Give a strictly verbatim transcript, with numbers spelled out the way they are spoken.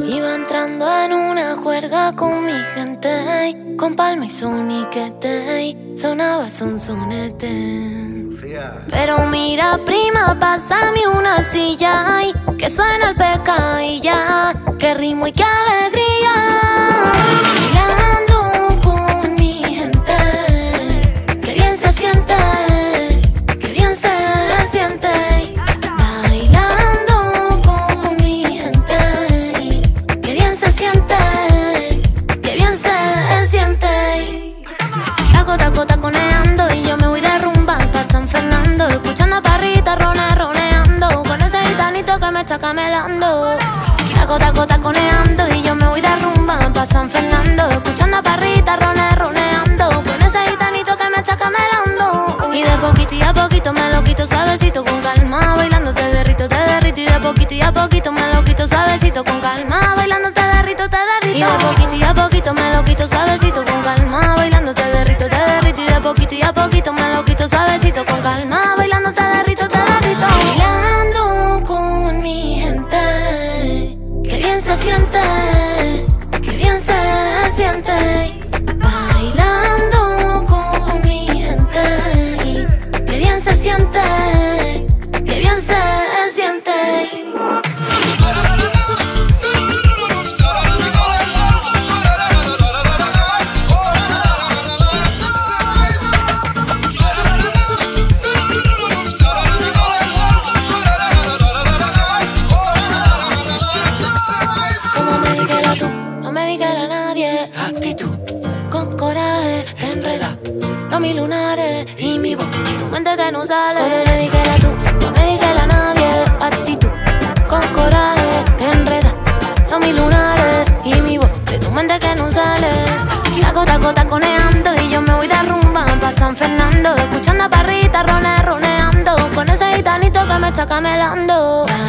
Iba entrando en una juerga con mi gente, con palma y soniquete, sonaba sonsonete. Pero mira prima, pásame una silla, ay, que suena el peca y ya, que ritmo y qué alegría. Bailando con mi gente, que bien se siente, que bien se siente. Bailando con mi gente, que bien se siente, que bien se siente. Taco, taco, taconeando y yo me voy de rumba pa' San Fernando, escuchando a Parrita rone, roneando, con ese gitanito que me está camelando. Taco, taco, taconeando y yo me voy de rumba pa' San Fernando, escuchando a Parrita rone, roneando, con ese gitanito que me está camelando. Y de poquito y a poquito me lo quito suavecito con calma, bailando te derrito, te derrito. Y de poquito y a poquito me lo quito suavecito con calma, bailando te derrito, te derrito. Y de poquito y a poquito me lo quito suavecito con calma, bailando te derrito, te derrito. Y de poquito y a poquito me lo quito suavecito con calma, bailando te derrito, te derrito. Bailando con mi gente, que bien se siente, que bien se siente. Bailando con mi gente, que bien se siente, que bien se siente. Mis lunares y mi voz, tu mente que no sale. Como me dijera tú, no me dijera nadie. Actitud, con coraje, te enreda. No mis lunares y mi voz, de tu mente que no sale. Taco, taco, taconeando y yo me voy de rumba pa' San Fernando, escuchando a Parrita rone, roneando, con ese gitanito que me está camelando.